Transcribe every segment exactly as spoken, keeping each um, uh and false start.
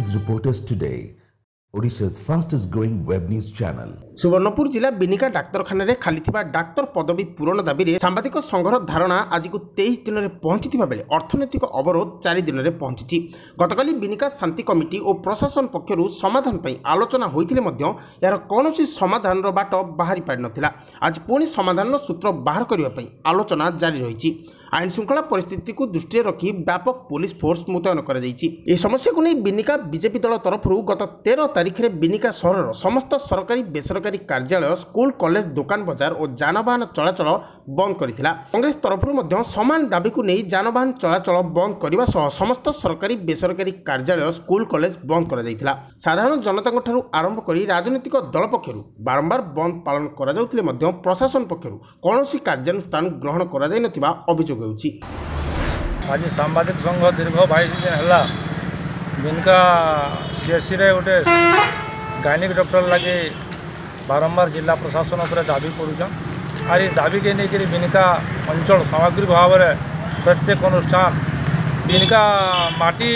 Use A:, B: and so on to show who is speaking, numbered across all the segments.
A: is Reporters Today, Odisha's fastest growing web news channel.
B: Subarnapur जिला बिनिका डाक्तरखाना रे खाली थिबा डाक्तर पदवी पूरण दाबी रे सांबादिक संघर धारणा आज को तेईस दिन में पहुंची बेले अर्थनैतिक अवरोध चार दिन में पहुंची। गतकाली बिनिका शांति कमिटी और प्रशासन पक्षर समाधान पर आलोचना होइतिले मध्य यार कौनसी समाधान बाट बाहरी पारि नथिला। आज पुणी समाधान सूत्र बाहर करने पर आलोचना जारी रही। आईन श्रृंखला परिस्थिति को दृष्टि रखी व्यापक पुलिस फोर्स मुतयन कर समस्या को नहीं बिनिका बीजेपी दल तरफ गत तेरह तारिख में बिनिका सहर समस्त सरकारी बेसरकारी कार्यालय स्कूल कॉलेज दुकान बाजार और जानवाहन चलाचल बंद करथिला। कांग्रेस तरफ समान दाबी को नहीं जानवाहन चलाचल बंद करने सह समस्त सरकारी बेसरकारी कार्यालय स्कूल कॉलेज बंद कर जाइथिला। साधारण जनता ठारू आरंभ कर राजनीतिक दल पक्षर बारंबार बंद पालन करा जाउथिले मध्य प्रशासन पक्षर कौनसी कार्यानुष्ठान ग्रहण करा जाय नथिबा अभियोग होउछि।
C: आज सांबादिक संघ दीर्घ बाईस दिन है बिनका सीएससी रे गोटे गायनिक डॉक्टर लगे बारंबार जिला प्रशासन उपर दाबी करुछन। आर दाबी के लेकर बिनका अंचल सामग्रिक भाव में प्रत्येक अनुष्ठान बिनका माटी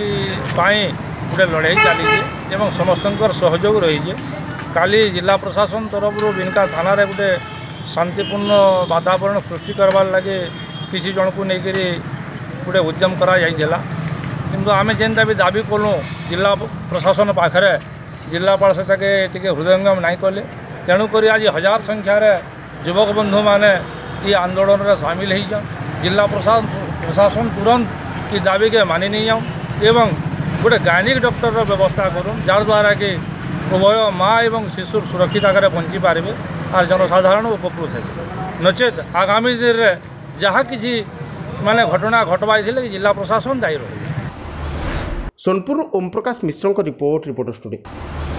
C: गोटे लड़ाई चली समस्त सहयोग रही। काली जिला प्रशासन तरफ बिनका थाना रे गोटे शांतिपूर्ण वातावरण सृष्टि करवार लगे किसी जन को लेकर गोटे उद्यम करा जाइला। किंतु आमे जेनता भी दाबी कलु जिला प्रशासन पाखरे जिलापाल से टे हृदयंगम नहीं कले। तेणुक आज हजार संख्यार युवक बंधु मैंने ये आंदोलन में सामिल हो जिला प्रशासन प्रशासन तुरंत ये दाबी के मानि नहीं जाऊँ एवं गोटे गायनिक डॉक्टर व्यवस्था करूँ जद्वारा कि उभय माँ एवं शिशु सुरक्षित आगे बंची पारे और जनसाधारण उपकृत है। नचेत आगामी दिन में जहाँ किसी माने घटना घटवाई जिला प्रशासन दायी रही।
B: Sonpur Om Prakash Mishra report reporters today.